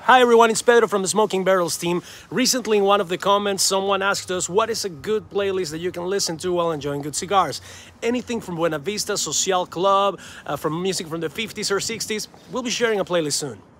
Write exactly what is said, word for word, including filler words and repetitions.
Hi everyone, it's Pedro from the Smoking Barrels team. Recently in one of the comments, someone asked us what is a good playlist that you can listen to while enjoying good cigars. Anything from Buena Vista Social Club, uh, from music from the fifties or sixties, we'll be sharing a playlist soon.